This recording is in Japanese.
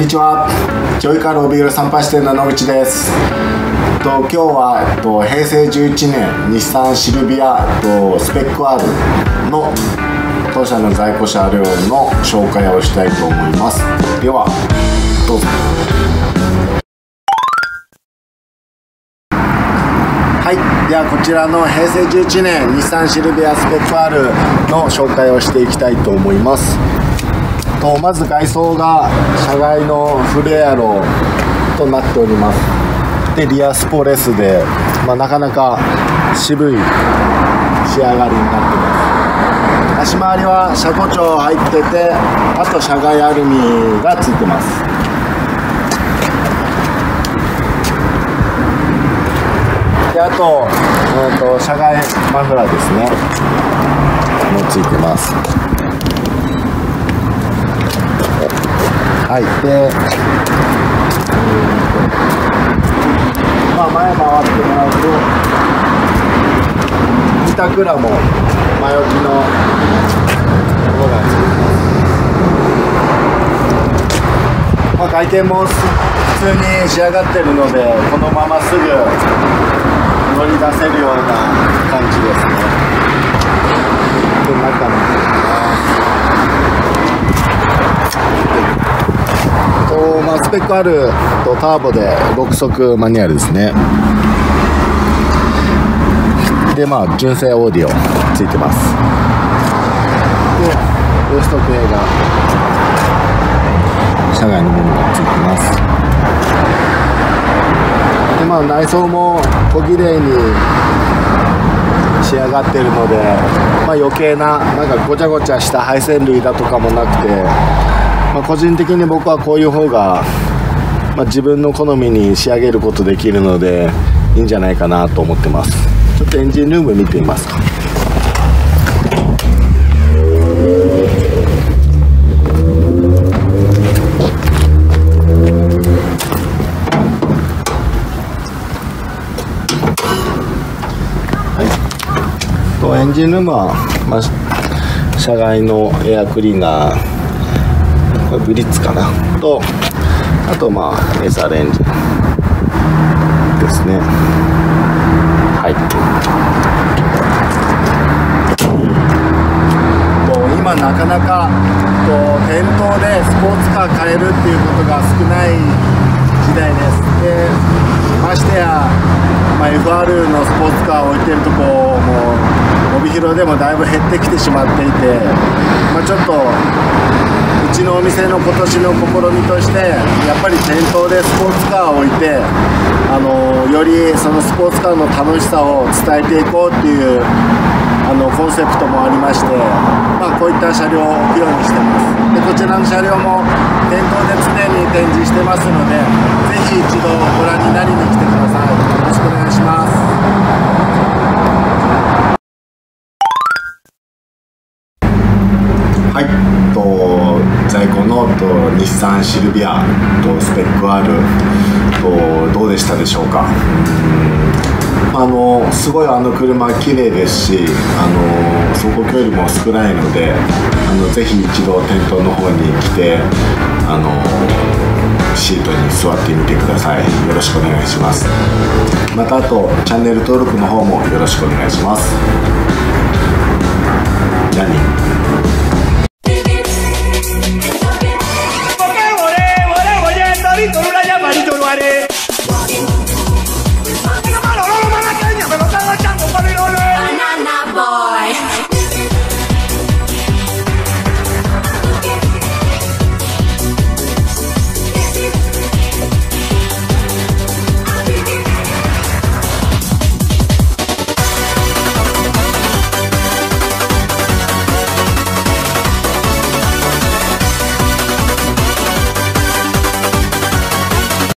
にちは。ジョイカール帯広参拝支店の野口です。今日は平成11年日産シルビアスペック R の当社の在庫車両の紹介をしたいと思います。ではどうぞ。はい、ではこちらの平成11年日産シルビアスペック R の紹介をしていきたいと思います。まず外装が車外のフルエアロとなっております。でリアスポレスで、なかなか渋い仕上がりになってます。足回りは車庫帳入ってて、あと車外アルミがついてます。であと、車外マフラーですねもついてます。はい、で、前回ってもらうと板倉も前置きのものがついてます。回転も普通に仕上がってるので、このまますぐ乗り出せるような感じですね。で中のスペックあるターボで6速マニュアルですね。で純正オーディオついてます。でウエスト系が車外のものがついてます。で内装も小綺麗に仕上がっているので、余計なごちゃごちゃした配線類だとかもなくて、個人的に僕はこういう方が、自分の好みに仕上げることできるのでいいんじゃないかなと思ってます。ちょっとエンジンルーム見てみますか。エンジンルームは、車外のエアクリーナー、これブリッツかなと、あとSRエンジンですね。はい。今なかなか店頭でスポーツカー買えるっていうことが少ない時代です。でましてや、FR のスポーツカーを置いてるとこも帯広でもだいぶ減ってきてしまっていて、ちょっとうちのお店の今年の試みとして、やっぱり店頭でスポーツカーを置いて、よりそのスポーツカーの楽しさを伝えていこうっていうコンセプトもありまして、こういった車両を置くようにしてます。でこちらの車両も店頭で常に展示してますので、ぜひ一度ご覧になりに来てください。よろしくお願いします。はい、在庫の日産シルビアスペック R どうでしたでしょうか。すごい車綺麗ですし、走行距離も少ないので、ぜひ一度店頭の方に来てシートに座ってみてください。よろしくお願いします。またあとチャンネル登録の方もよろしくお願いします。じゃあね。